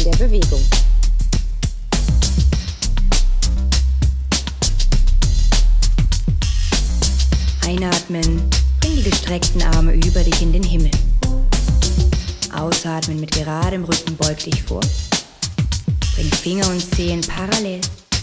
der Bewegung. Einatmen, bring die gestreckten Arme über dich in den Himmel. Ausatmen mit geradem Rücken, beug dich vor. Bring Finger und Zehen parallel.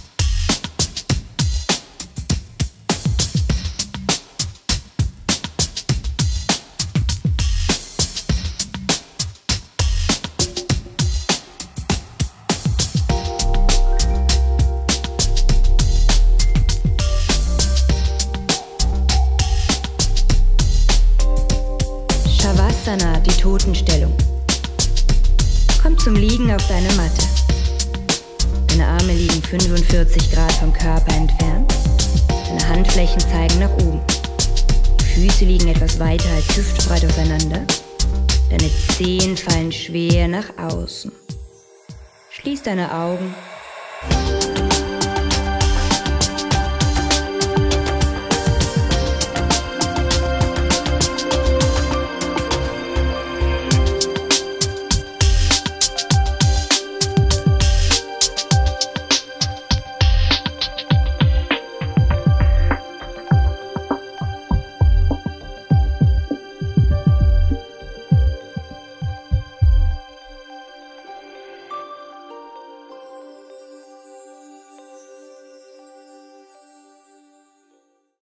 Die Totenstellung. Komm zum Liegen auf deine Matte. Deine Arme liegen 45 Grad vom Körper entfernt. Deine Handflächen zeigen nach oben. Die Füße liegen etwas weiter als hüftbreit auseinander. Deine Zehen fallen schwer nach außen. Schließ deine Augen.